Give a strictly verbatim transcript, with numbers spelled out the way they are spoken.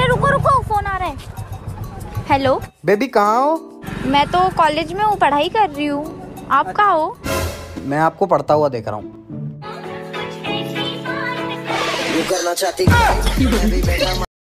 अरे रुको रुको, फोन आ रहा है। हेलो बेबी कहाँ हो? मैं तो कॉलेज में हूँ, पढ़ाई कर रही हूँ। आप कहाँ हो? मैं आपको पढ़ता हुआ देख रहा हूँ। करना चाहती